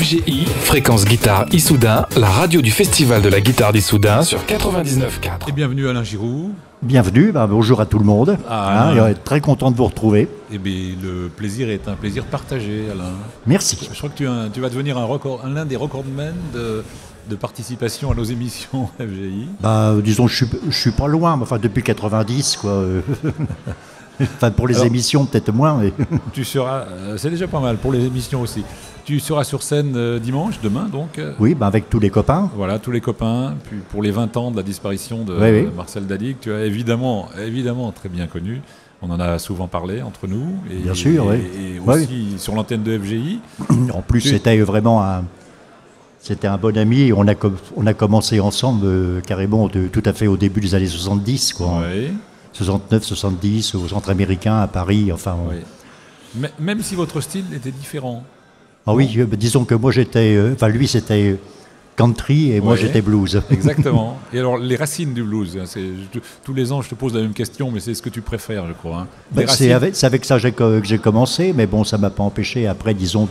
FGI, Fréquence Guitare Issoudun, la radio du Festival de la Guitare d'Issoudun sur 99.4. Et bienvenue Alain Giroux. Bienvenue, bonjour à tout le monde. Très content de vous retrouver. Eh bien, le plaisir est un plaisir partagé, Alain. Merci. Je crois que tu vas devenir l'un des recordmen de participation à nos émissions FGI. Disons, je suis pas loin, enfin depuis 90, quoi. Enfin, pour les émissions, peut-être moins. Mais... Tu seras, c'est déjà pas mal pour les émissions aussi. Tu seras sur scène dimanche, demain donc. Oui, avec tous les copains. Voilà, tous les copains. Puis pour les 20 ans de la disparition de Marcel Dadic, tu as évidemment très bien connu. On en a souvent parlé entre nous. Et, bien sûr, oui. Et aussi sur l'antenne de FGI. En plus, c'était vraiment C'était un bon ami. On a commencé ensemble carrément tout à fait au début des années 70, quoi. Oui. 69, 70, au centre américain, à Paris, enfin... Oui. Mais, même si votre style était différent. Ah oui, disons que moi lui c'était country et moi j'étais blues. Exactement. Et alors les racines du blues, tous les ans je te pose la même question, mais c'est ce que tu préfères, je crois. Hein. C'est avec ça que j'ai commencé, mais bon, ça m'a pas empêché après, disons,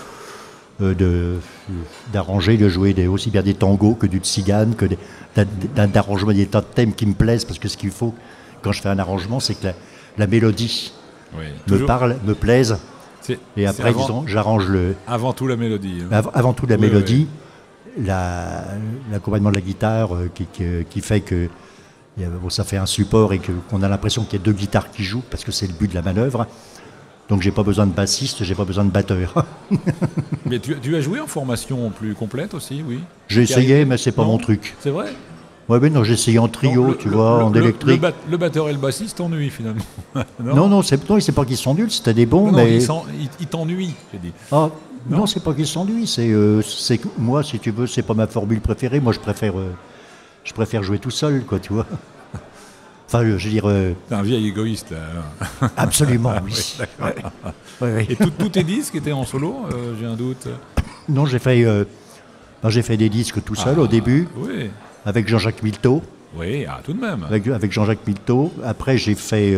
d'arranger, de jouer aussi bien des tangos que du tzigane, que d'arranger des tas de thèmes qui me plaisent, parce que ce qu'il faut quand je fais un arrangement, c'est que la mélodie me plaise. Et après, disons, j'arrange le... Avant tout la mélodie. Hein. Avant tout la mélodie, l'accompagnement de la guitare qui fait que ça fait un support et qu'on a l'impression qu'il y a deux guitares qui jouent, parce que c'est le but de la manœuvre. Donc j'ai pas besoin de bassiste, j'ai pas besoin de batteur. Mais tu as joué en formation plus complète aussi, oui? J'ai essayé, mais c'est pas mon truc. C'est vrai? Ouais, mais non, j'ai essayé en trio, en électrique. Le batteur et le bassiste t'ennuient finalement. Non, c'est pas qu'ils sont nuls, c'était des bons, mais... Ils t'ennuient, j'ai dit. Ah, non, c'est pas qu'ils s'ennuient, c'est que moi, si tu veux, c'est pas ma formule préférée. Moi, je préfère jouer tout seul, quoi, tu vois. Enfin, je veux dire... T'es un vieil égoïste, là. Absolument, oui. Ouais. Et tous tes disques étaient en solo, j'ai un doute. Non, j'ai fait des disques tout seul au début. Oui. Avec Jean-Jacques Milteau. Oui, tout de même. Avec Jean-Jacques Milteau. Après, j'ai fait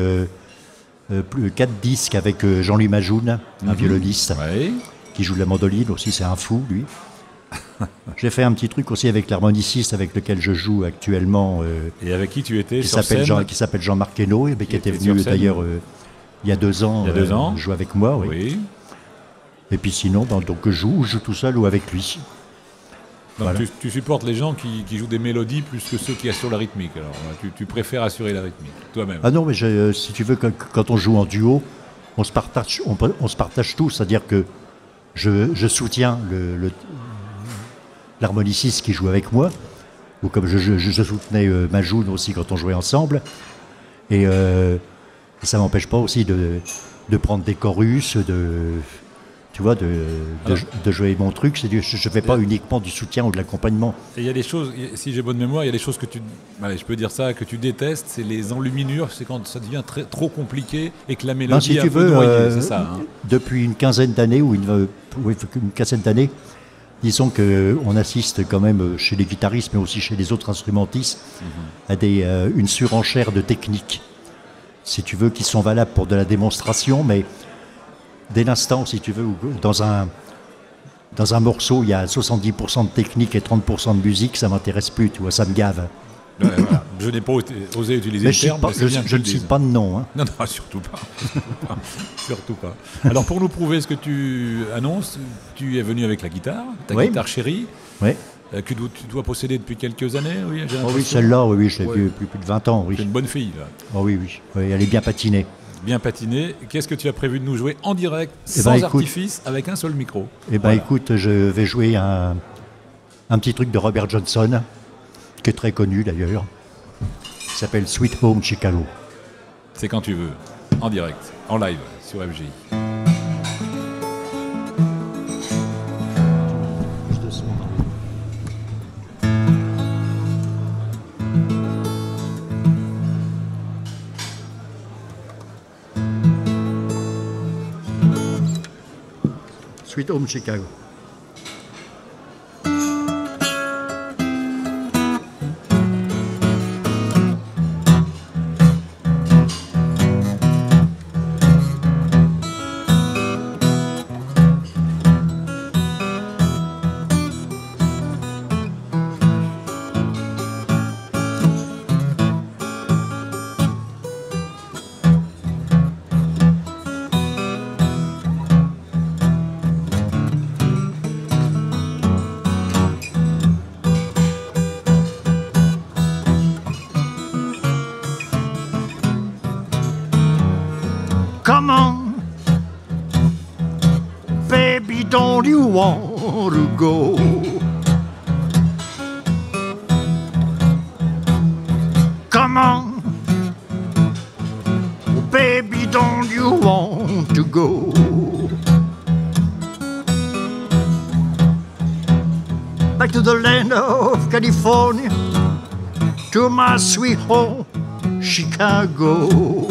4 disques avec Jean-Louis Majoun, un violoniste, qui joue de la mandoline aussi, c'est un fou, lui. J'ai fait un petit truc aussi avec l'harmoniciste avec lequel je joue actuellement. Et avec qui tu étais qui s'appelle Jean-Marc Hainaut, qui était venu d'ailleurs il y a 2 ans, jouer avec moi. Oui. Et puis sinon, donc je joue tout seul ou avec lui. Donc voilà. tu supportes les gens qui jouent des mélodies plus que ceux qui assurent la rythmique. Alors tu préfères assurer la rythmique toi-même. Ah non, mais si tu veux, quand on joue en duo, on se partage tout. C'est-à-dire que je soutiens l'harmoniciste qui joue avec moi, ou comme je soutenais Majoun aussi quand on jouait ensemble. Et ça m'empêche pas aussi de prendre des chorus, tu vois, de jouer mon truc. Je ne fais pas uniquement du soutien ou de l'accompagnement. Et il y a des choses, si j'ai bonne mémoire, il y a des choses que je peux dire ça, que tu détestes, c'est les enluminures, c'est quand ça devient trop compliqué et que la mélodie si tu veux, noyée, c'est ça. Hein. Depuis une quinzaine d'années, disons qu'on assiste quand même chez les guitaristes, mais aussi chez les autres instrumentistes, à une surenchère de techniques, si tu veux, qui sont valables pour de la démonstration, mais dès l'instant, si tu veux, où dans un morceau, il y a 70% de technique et 30% de musique, ça m'intéresse plus, tu vois, ça me gave. Ouais, voilà. Je n'ai pas osé utiliser le terme. Je ne cite pas de nom. Hein. Non, surtout pas. Surtout pas. Alors, pour nous prouver ce que tu annonces, tu es venu avec la guitare, ta guitare chérie, que tu dois posséder depuis quelques années. Oui, celle-là, je l'ai vue depuis plus de 20 ans. Oui. C'est une bonne fille, là. Oh, oui, elle est bien patinée. Bien patiné. Qu'est-ce que tu as prévu de nous jouer en direct, sans artifice, avec un seul micro? Écoute, je vais jouer un petit truc de Robert Johnson, qui est très connu d'ailleurs, qui s'appelle Sweet Home Chicago. C'est quand tu veux, en direct, en live, sur FGI. Sweet Home Chicago. don't you want to go? Come on, oh, baby, don't you want to go? Back to the land of California, to my sweet home, Chicago.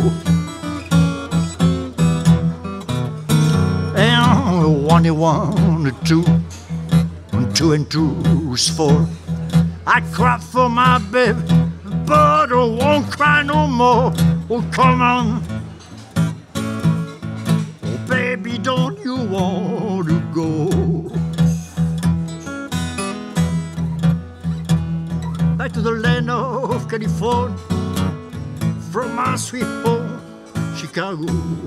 And 1 and 1 2, 2 and 2 is 4. I cried for my baby, but I won't cry no more. Oh, come on, oh, baby, don't you want to go? Back to the land of California, from my sweet home, Chicago.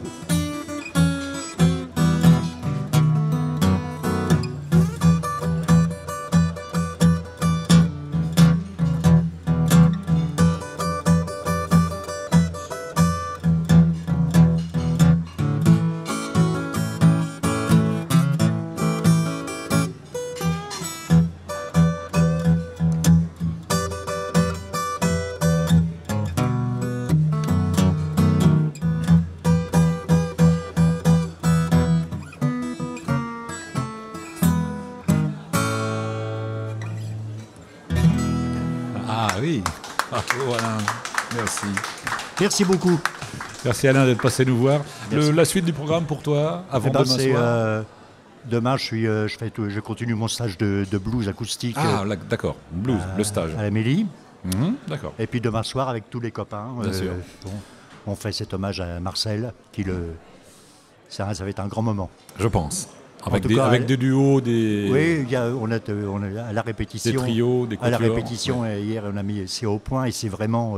Ah oui, bravo Alain, merci. Merci beaucoup. Merci Alain d'être passé nous voir. La suite du programme pour toi, avant demain soir demain, je continue mon stage de blues acoustique. Ah d'accord, blues, le stage. À la Mélie. D'accord. Et puis demain soir, avec tous les copains, on fait cet hommage à Marcel, ça va être un grand moment. Je pense. Avec des duos, des... Oui, on a à la répétition. Des trios, des quatuors. À la répétition, hier, on a mis c'est au point et c'est vraiment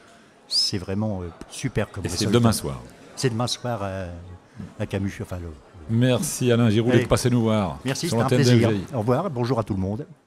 super. Comme et c'est demain soir. C'est demain soir à Camus. Merci Alain Giroux d'être passé nous voir. Merci, c'était un plaisir. Au revoir, bonjour à tout le monde.